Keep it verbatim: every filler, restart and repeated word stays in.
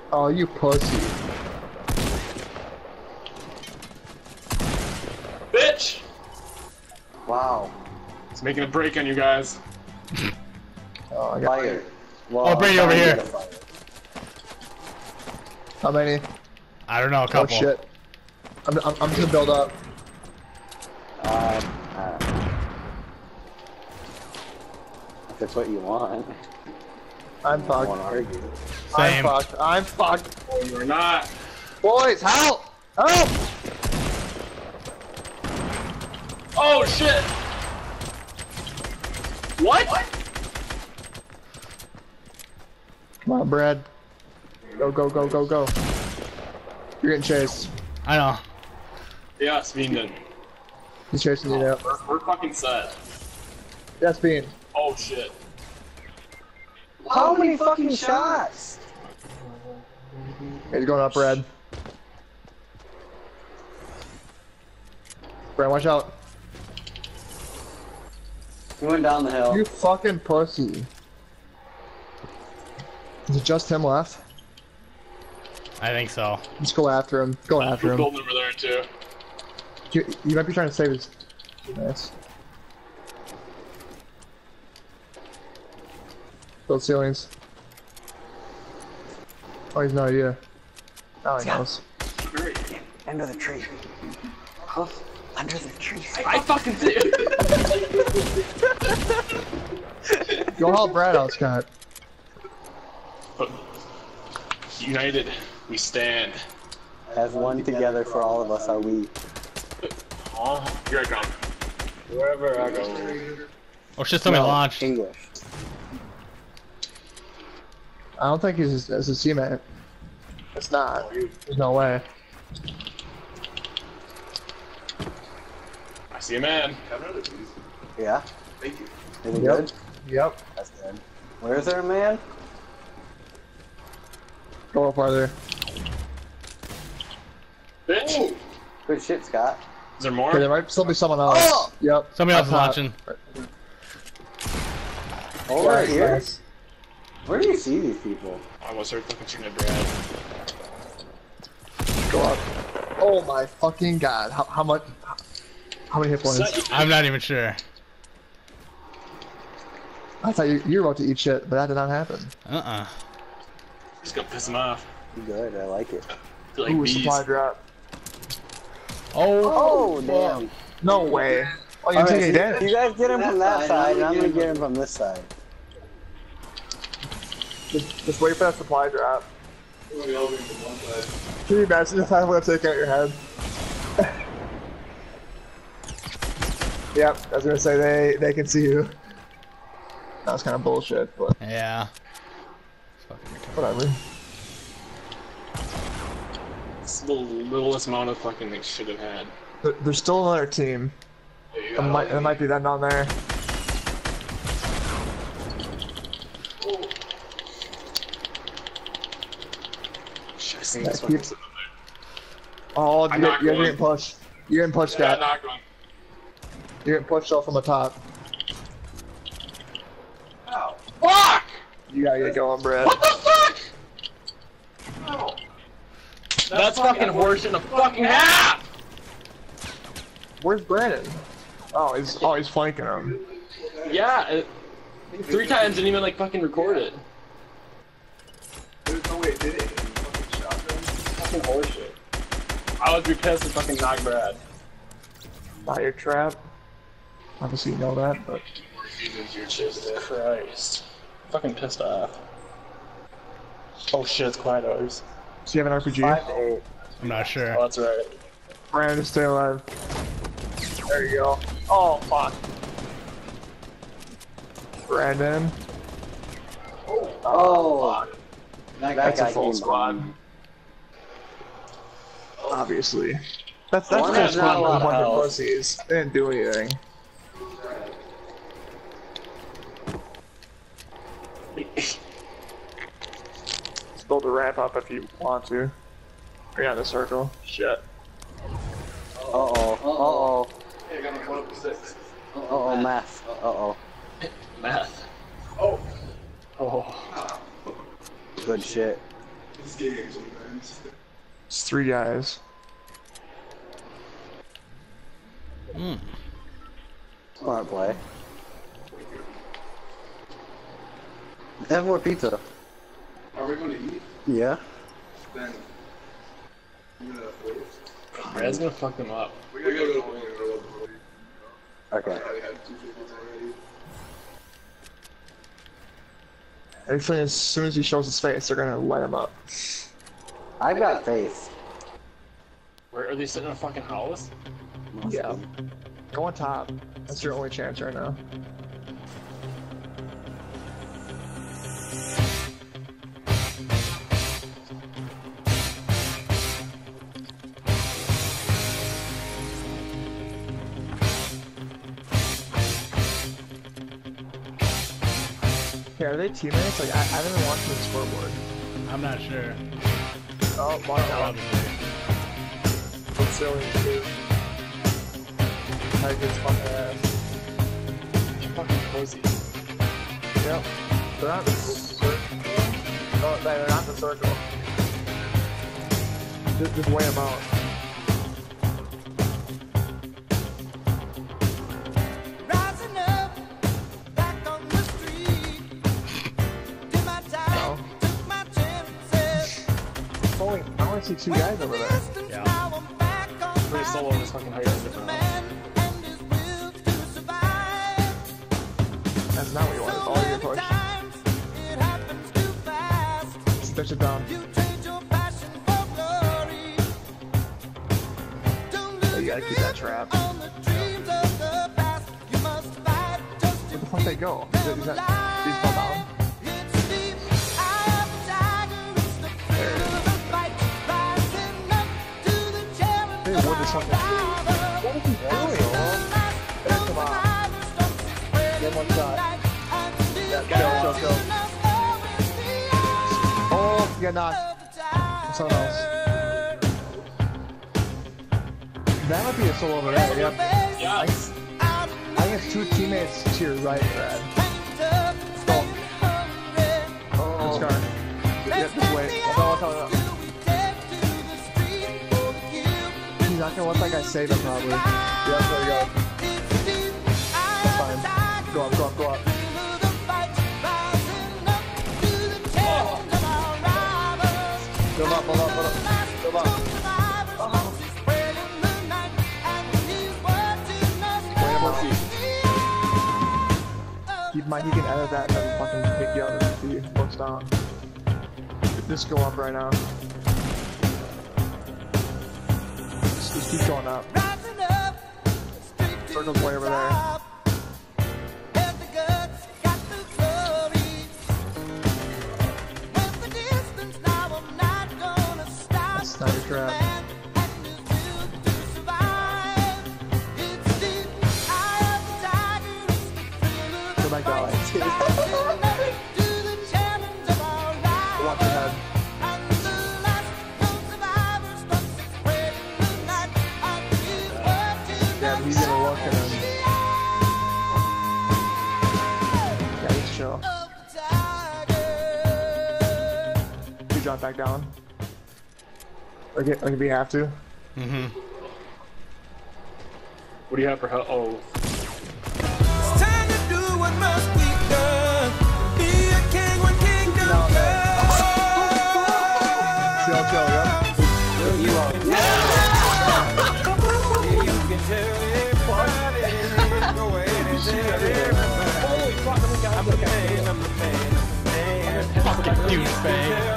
Oh, you pussy. Bitch! Wow. It's making a break on you guys. Oh, I got Fire. Well, Oh, Brady over here. How many? I don't know, a Oh couple. shit. I'm, I'm, I'm just gonna build up. Uh, uh, if that's what you want. I'm I don't fucked. want to argue. Same. I'm fucked. I'm fucked. Oh, you're not. Boys, help! Help! Oh shit! What? Come on, Brad. Go, go, go, go, go. You're getting chased. I know. Yeah, Bean. He's chasing you now. We're, we're fucking set. Yes, Bean. Oh shit. How many fucking shots? He's going up, Brad. Brad, watch out. He went down the hill. You fucking pussy. Is it just him left? I think so. Just go after him. Go after We're him. building over there too. You, you might be trying to save his. Nice. Build ceilings. Oh, he's no idea. Now he knows. Under the tree. Huh? Under the tree. I fucking did. Go help Brad out, Scott. United, we stand. As one together for all of us are we. Oh, here I come. Wherever I go. Oh shit, somebody No, launched. English. I don't think he's as a teammate. It's not. There's no way. I see a man. Yeah? Thank you. Is it Yep. good? Yep. That's good. Where is there a man? Go up farther. Bitch! Good shit, Scott. Is there more? Okay, there might still be someone else. Oh! Yep. Somebody else is Up top. launching. Over Nice, here? nice. Where do you see these people? I almost heard fucking shooting at Brad. Go up. Oh my fucking god. How, how much? How many hit points? Set- I'm not even sure. I thought you, you were about to eat shit, but that did not happen. Uh-uh. Just gonna piss him off. Good, I like it. Feel like Ooh, bees. supply drop. Oh, Oh, damn. No way. Oh, you're Alright, taking so damage. you guys get him from that side, and I'm gonna get him from this side. Just, just wait for that supply drop. Can you imagine if I would have taken out your head? Yep, I was gonna say they they can see you. That was kind of bullshit, but yeah. It's fucking retarded. whatever. It's the littlest amount of fucking they should have had. There, there's still another team. It might, it might be them down there. Shit, I seen Yeah, this fucking keep- stuff Oh, I'm you, not you're going. getting pushed. You're getting pushed, there. Yeah, Scott. not going. You're getting pushed off from the top. Ow. Fuck! You gotta get going, Brad. What the fuck? Ow. That's fucking horse in a fucking half! Where's Brandon? Oh, he's oh he's flanking him. Yeah, it, three times didn't even like fucking record it. There's no way it did it. You fucking shot them. Fucking horseshit. I would be pissed to fucking knock Brad. Not your trap. Obviously you know that, but Jesus Christ. Fucking pissed off. Oh shit, it's quiet hours. do you have an R P G? Five to eight. I'm not sure. Oh, that's right. Brandon, stay alive. There you go. Oh fuck. Brandon. Oh, that That's guy a full came squad. by. Obviously. That's that's One full has not squad a with lot a of bunch of health. pussies. They didn't do anything. Let's build a ramp up if you want to. Or yeah, in the circle. Shit. Uh-oh, uh-oh, Hey, I got my one up to six. uh-oh, math. Uh-oh. Math. Oh. Oh. Good shit. This game sometimes. It's three guys. Mm. Smart play. Have more pizza. Are we going to eat? Yeah. Then. I'm gonna wait. Brad's gonna fuck them up. We gotta go to the Okay. I had two fifties already. Actually, as soon as he shows his face, they're gonna light him up. I've got faith. Where are they sitting in a fucking house? Yeah. Go on top. That's your only chance right now. Okay, are they teammates? Like, I, I didn't watch the scoreboard. I'm not sure. Oh, Mark. It's silly, too. Tigers fucking ass. Fucking cozy. Yep. They're not the circle. No, they're not the circle. Just, just weigh them out. No. Only, I only see two guys over there. Yeah. Pretty solo in this fucking height is different. That's not what you wanted. All your push. Stitch it down. Oh, you gotta keep that trap. Where the fuck they go? Is, it, is that these fall down? There it is. Hey, what is something? What is he doing? There, come on. Get one shot. Yeah, kill, kill, kill. Oh, you got knocked. Someone else. That might be a solo over there. Yep. Yes. I think it's two teammates to your right, Brad. Go. Oh, Scar. Yep, just wait. I'll tell you. He's not gonna let that guy save him, probably. Yep, there you go. That's fine. Go up, go up, go up. Build up, build up, build up. Build up. Keep in mind, he can edit that and then fucking pick you out if he looks down. Just go up right now. Just, just keep going up. Circle's way over there. That's not your trap. Go back that way. Watch your head. Yeah, but he's gonna look and then... Yeah, just chill. You drop back down. Okay, like if you have to. Mm-hmm. What do you have for help? Oh. It's time to do what must be done. Be a king when kingdom comes. Chill, chill, yep. You can tell everybody the way to tell everybody. Holy fuck, I'm the guy. I'm the man, I'm the man, man. Fucking douchebag.